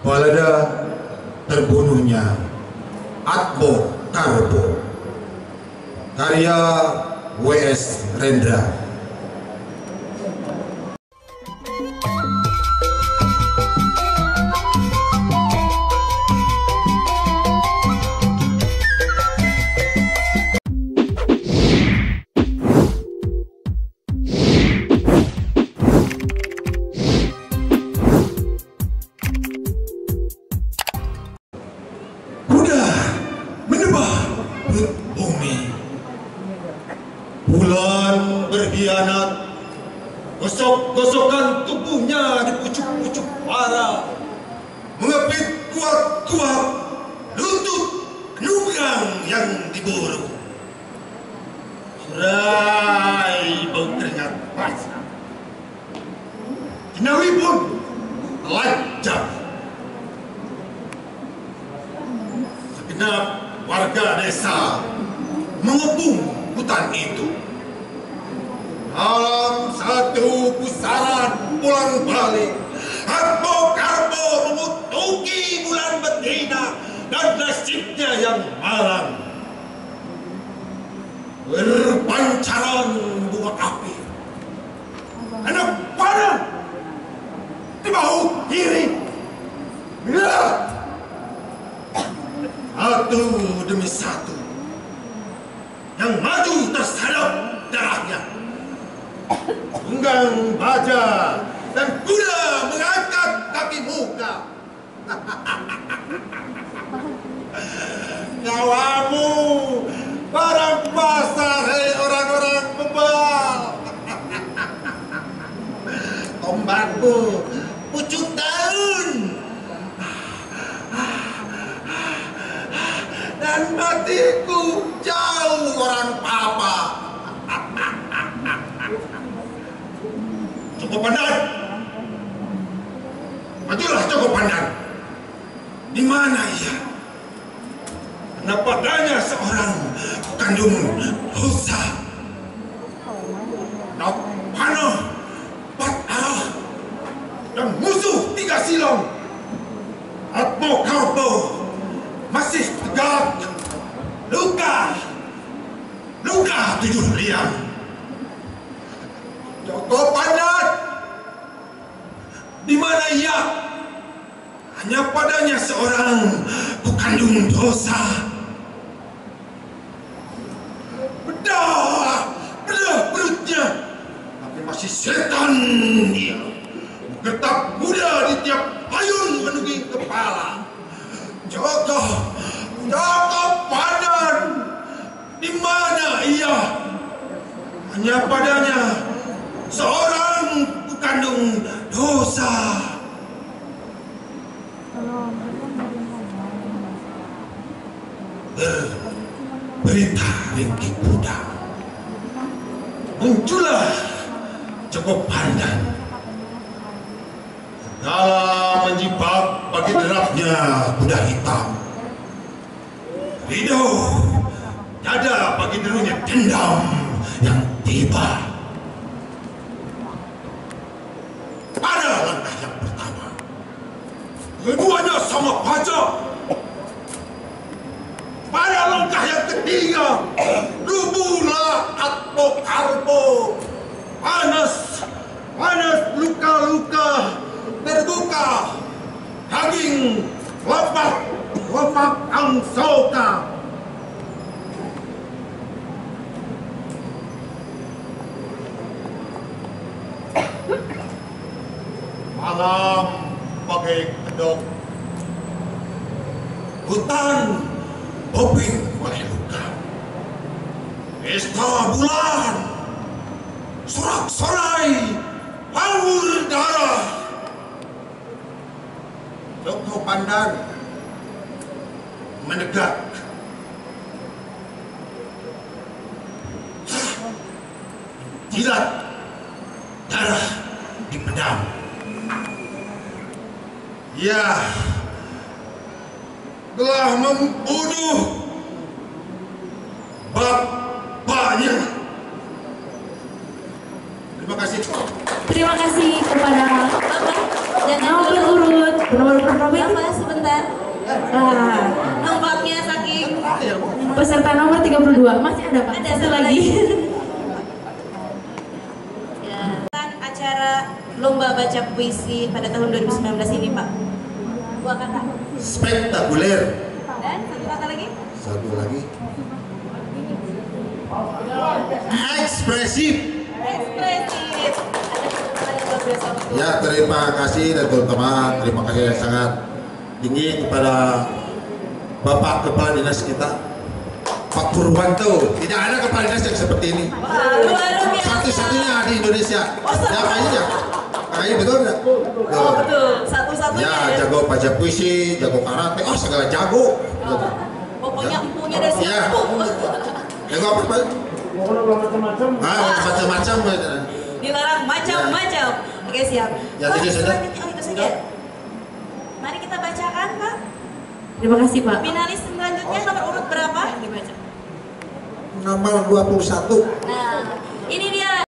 Balada terbunuhnya Atmo Karbo, karya W.S. Rendra. Bumi, bulan berkhianat, gosok-gosokan tubuhnya di pucuk-pucuk bara, mengepit kuat-kuat lutut nugang yang diburu. Serai bau keringat basah, Kinawi pun telanjang. Segenap warga desa mengepung hutan itu. Dalam satu pusaran pulang balik, Atmo Karbo mengutuki bulan betina dan nasibnya yang malang. Berpancaran bunga api, anak panah di bahu kiri. Satu demi satu yang maju tersadap darahnya. Tunggang baja dan kuda mengangkat kaki muka. Nyawamu barang pasar, hei orang-orang bebal. Tombakku pucuk daun dan matiku jauh orang papa. Cukup Pandan, majulah Cukup Pandan. Di mana ia? Kenapa adanya seorang kandung dosa? Nak panah, empat arah, dan musuh tiga silong. Atmo Karbo masih tegak, luka tidur liang. Cukup Pandan, di mana ia? Hanya padanya seorang pekandung dosa. Bedah perutnya, tapi masih setan dia. Getap kuda di tiap ayun menunggi kepala. Cukup Pandan, di mana ia? Hanya padanya seorang pekandung dosa. Berita ringkih kuda, muncullah Cukup Pandan. Segala menjibak bagi derapnya kuda hitam. Ridho dada bagi derunya dendam yang tiba. Pada langkah yang pertama, keduanya sama pajak. Pada langkah yang ketiga, rubuhlah Atmo Karbo. Panas luka-luka terbuka, daging lepak angsoka. Malam bagai kedok, hutan boping oleh luka. Pesta bulan, sorak-sorai, haur darah. Cukup Pandan menegak. Jilat darah dipedam. Ia telah membunuh bapaknya. Terima kasih. Terima kasih kepada Bapak dan nomor urut nomor berapa itu? Apa sebentar? Nampaknya saking Peserta nomor 32 masih ada Pak? ada Satu lagi. Ya. Acara lomba baca puisi pada tahun 2019 ini Pak. Dua kata. Spektakuler. Dan satu kata lagi. Satu lagi. Ekspresif. Ekspresif. Ya, terima kasih dan teman-teman, terima kasih yang sangat tinggi kepada Bapak Kepala Dinas kita, Pak Purwanto. Tidak ada kepala dinas yang seperti ini. Luar biasa. Satu-satunya di Indonesia. Ya, kayaknya. Kayaknya betul nggak? Oh betul, satu-satunya. Ya, jago baca puisi, jago karate, oh segala jago. Pokoknya empunya dari Ya. siapa? Jago apa Pak? Macam-macam. Dilarang macam-macam. Oke siap. Ya, jadi saja. Selanjutnya itu saja. Mari kita bacakan Pak. Terima kasih Pak. Finalis selanjutnya nomor urut berapa? Dibaca. Nomor 21. Nah, ini dia